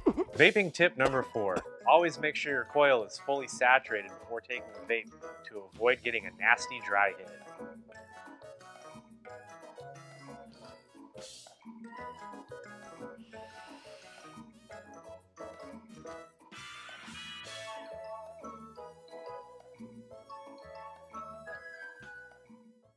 Vaping tip number 4. Always make sure your coil is fully saturated before taking the vape to avoid getting a nasty dry hit.